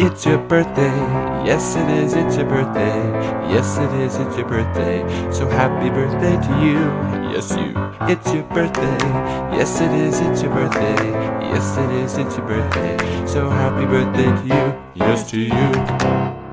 It's your birthday, yes it is, it's your birthday. Yes it is, it's your birthday. So happy birthday to you, yes you. It's your birthday, yes it is, it's your birthday. Yes it is, it's your birthday. So happy birthday to you, yes to you.